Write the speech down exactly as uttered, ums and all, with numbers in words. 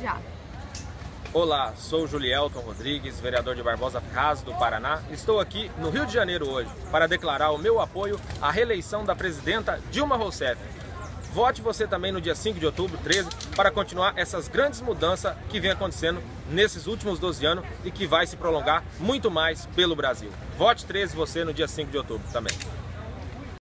já. Olá, sou Julielton Rodrigues, vereador de Barbosa Ferraz, do Paraná. Estou aqui no Rio de Janeiro hoje para declarar o meu apoio à reeleição da presidenta Dilma Rousseff. Vote você também no dia cinco de outubro, treze, para continuar essas grandes mudanças que vem acontecendo nesses últimos doze anos e que vai se prolongar muito mais pelo Brasil. Vote treze você no dia cinco de outubro também.